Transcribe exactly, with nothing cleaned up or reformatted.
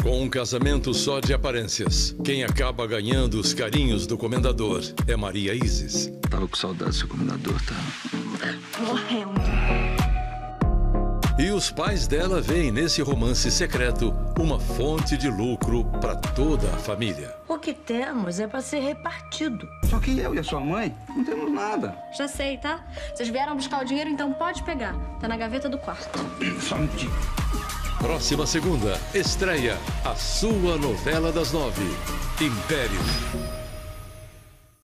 Com um casamento só de aparências, quem acaba ganhando os carinhos do comendador é Maria Isis. Tava com saudade do seu comendador, tá? Morrendo. E os pais dela veem nesse romance secreto uma fonte de lucro para toda a família. O que temos é para ser repartido. Só que eu e a sua mãe não temos nada. Já sei, tá? Vocês vieram buscar o dinheiro, então pode pegar. Tá na gaveta do quarto. Só um dia. Próxima segunda, estreia a sua novela das nove, Império.